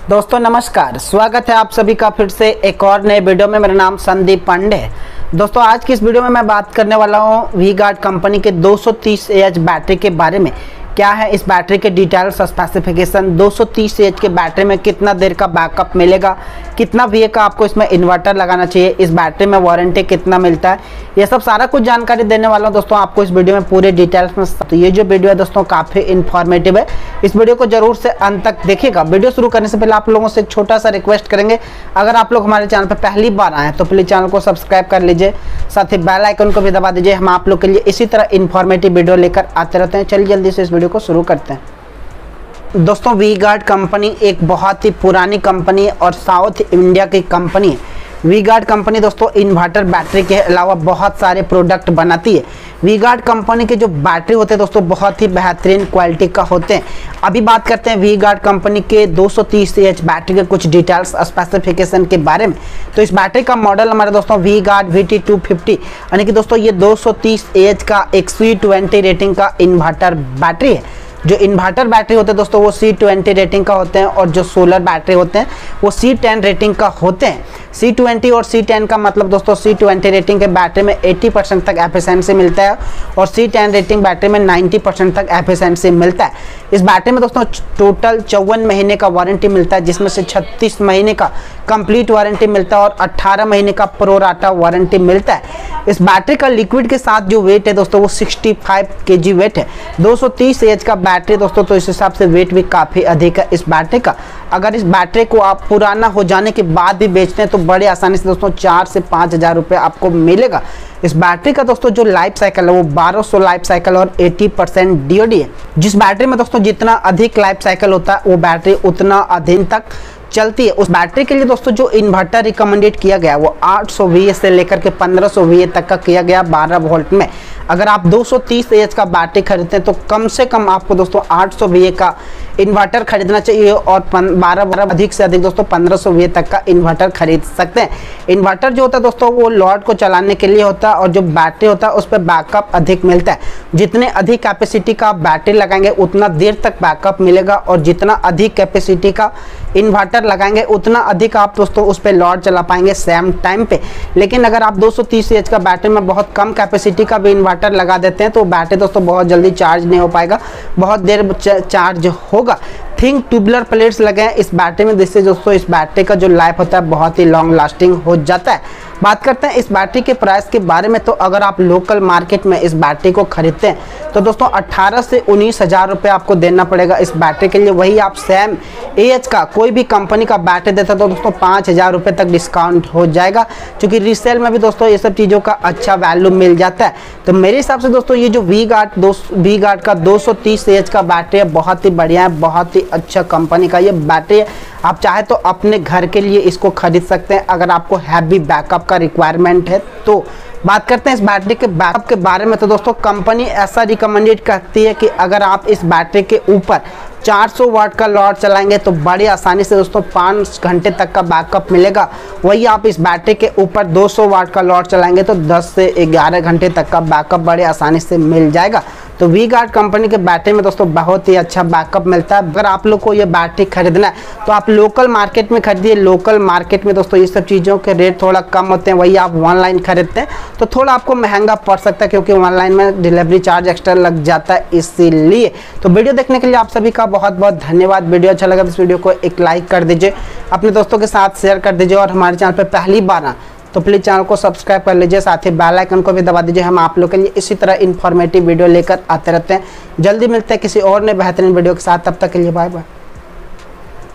दोस्तों नमस्कार, स्वागत है आप सभी का फिर से एक और नए वीडियो में। मेरा नाम संदीप पांडे है। दोस्तों आज की इस वीडियो में मैं बात करने वाला हूं वी गार्ड कंपनी के 230 AH बैटरी के बारे में। क्या है इस बैटरी के डिटेल्स स्पेसिफिकेशन, 230 AH के बैटरी में कितना देर का बैकअप मिलेगा, कितना VA का आपको इसमें इन्वर्टर लगाना चाहिए, इस बैटरी में वारंटी कितना मिलता है, ये सब सारा कुछ जानकारी देने वाला हूं दोस्तों आपको इस वीडियो में पूरे डिटेल्स में। तो ये जो वीडियो है दोस्तों काफ़ी इन्फॉर्मेटिव है, इस वीडियो को जरूर से अंत तक देखिएगा। वीडियो शुरू करने से पहले आप लोगों से एक छोटा सा रिक्वेस्ट करेंगे, अगर आप लोग हमारे चैनल पर पहली बार आए तो प्लीज़ चैनल को सब्सक्राइब कर लीजिए, साथ ही बेल आइकन को भी दबा दीजिए। हम आप लोग के लिए इसी तरह इन्फॉर्मेटिव वीडियो लेकर आते रहते हैं। चलिए जल्दी से इस वीडियो को शुरू करते हैं। दोस्तों वी गार्ड कंपनी एक बहुत ही पुरानी कंपनी है और साउथ इंडिया की कंपनी है। वी गार्ड कंपनी दोस्तों इन्वर्टर बैटरी के अलावा बहुत सारे प्रोडक्ट बनाती है। वी गार्ड कंपनी के जो बैटरी होते हैं दोस्तों बहुत ही बेहतरीन क्वालिटी का होते हैं। अभी बात करते हैं वी गार्ड कंपनी के 230 AH बैटरी के कुछ डिटेल्स स्पेसिफिकेशन के बारे में। तो इस बैटरी का मॉडल हमारे दोस्तों वी गार्ड VT250 यानी कि दोस्तों ये 230 AH का एक C20 रेटिंग का इन्वर्टर बैटरी है। जो इन्वर्टर बैटरी होते हैं दोस्तों वो C20 रेटिंग का होते हैं और जो सोलर बैटरी होते हैं वो C10 रेटिंग का होते हैं। C20 और C10 का मतलब दोस्तों C20 रेटिंग के बैटरी में 80% तक एफिशिएंसी मिलता है और C10 रेटिंग बैटरी में 90% तक एफिशिएंसी मिलता है। इस बैटरी में दोस्तों टोटल 54 महीने का वारंटी मिलता है, जिसमें से 36 महीने का कंप्लीट वारंटी मिलता है और 18 महीने का प्रोराटा वारंटी मिलता है। इस बैटरी का लिक्विड के साथ जो वेट है दोस्तों वो 65 kg वेट है। 230 AH का बैटरी दोस्तों तो इस हिसाब से वेट भी काफ़ी अधिक है इस बैटरी का। अगर इस बैटरी को आप पुराना हो जाने के बाद भी बेचते हैं तो बड़े आसानी से दोस्तों 4 से 5 हज़ार रुपये आपको मिलेगा। इस बैटरी का दोस्तों जो लाइफ साइकिल है वो 1200 लाइफ साइकिल और 80% DOD है। जिस बैटरी में दोस्तों जितना अधिक लाइफ साइकिल होता है वो बैटरी उतना अधिक तक चलती है। उस बैटरी के लिए दोस्तों जो इन्वर्टर रिकमेंडेड किया गया वो 800 VA से लेकर के 1500 VA तक का किया गया 12 वोल्ट में। अगर आप 230 AH का बैटरी खरीदते हैं तो कम से कम आपको दोस्तों 800 VA का इन्वर्टर खरीदना चाहिए और 12 अधिक से अधिक दोस्तों 1500 VA तक का इन्वर्टर खरीद सकते हैं। इन्वर्टर जो होता है दोस्तों वो लोड को चलाने के लिए होता है और जो बैटरी होता है उस पर बैकअप अधिक मिलता है। जितने अधिक कैपेसिटी का बैटरी लगाएंगे उतना देर तक बैकअप मिलेगा और जितना अधिक कैपेसिटी का इन्वर्टर लगाएंगे उतना अधिक आप दोस्तों उस पर लोड चला पाएंगे सेम टाइम पे। लेकिन अगर आप 230 AH का बैटरी में बहुत कम कैपेसिटी का भी इन्वर्टर लगा देते हैं तो बैटरी दोस्तों बहुत जल्दी चार्ज नहीं हो पाएगा, बहुत देर चार्ज होगा। थिंक ट्यूबुलर प्लेट्स लगे हैं इस बैटरी में, जिससे दोस्तों इस बैटरी का जो लाइफ होता है बहुत ही लॉन्ग लास्टिंग हो जाता है। बात करते हैं इस बैटरी के प्राइस के बारे में। तो अगर आप लोकल मार्केट में इस बैटरी को खरीदते हैं तो दोस्तों 18 से 19 हज़ार रुपये आपको देना पड़ेगा इस बैटरी के लिए। वही आप सेम AH का कोई भी कंपनी का बैटरी देता है तो दोस्तों 5,000 रुपये तक डिस्काउंट हो जाएगा, क्योंकि रीसेल में भी दोस्तों ये सब चीज़ों का अच्छा वैल्यू मिल जाता है। तो मेरे हिसाब से दोस्तों ये जो वी गार्ड का 230 AH का बैटरी है बहुत ही बढ़िया है, बहुत ही अच्छा कंपनी का ये बैटरी है। आप चाहे तो अपने घर के लिए इसको खरीद सकते हैं अगर आपको हैवी बैकअप का रिक्वायरमेंट है तो। बात करते हैं इस बैटरी के बैकअप के बारे में। तो दोस्तों कंपनी ऐसा रिकमेंडेड करती है कि अगर आप इस बैटरी के ऊपर 400 वाट का लोड चलाएंगे तो बड़ी आसानी से दोस्तों 5 घंटे तक का बैकअप मिलेगा। वही आप इस बैटरी के ऊपर 200 वाट का लोड चलाएंगे तो 10 से 11 घंटे तक का बैकअप बड़े आसानी से मिल जाएगा। तो वी गार्ड कंपनी के बैटरी में दोस्तों बहुत ही अच्छा बैकअप मिलता है। अगर आप लोग को ये बैटरी खरीदना है तो आप लोकल मार्केट में खरीदिए। लोकल मार्केट में दोस्तों ये सब चीज़ों के रेट थोड़ा कम होते हैं, वही आप ऑनलाइन खरीदते हैं तो थोड़ा आपको महंगा पड़ सकता है, क्योंकि ऑनलाइन में डिलीवरी चार्ज एक्स्ट्रा लग जाता है इसीलिए। तो वीडियो देखने के लिए आप सभी का बहुत बहुत धन्यवाद। वीडियो अच्छा लगा तो इस वीडियो को एक लाइक कर दीजिए, अपने दोस्तों के साथ शेयर कर दीजिए और हमारे चैनल पर पहली बार आए तो प्लीज़ चैनल को सब्सक्राइब कर लीजिए, साथ ही बेल आइकन को भी दबा दीजिए। हम आप लोग के लिए इसी तरह इन्फॉर्मेटिव वीडियो लेकर आते रहते हैं। जल्दी मिलते हैं किसी और नए बेहतरीन वीडियो के साथ, तब तक के लिए बाय बाय।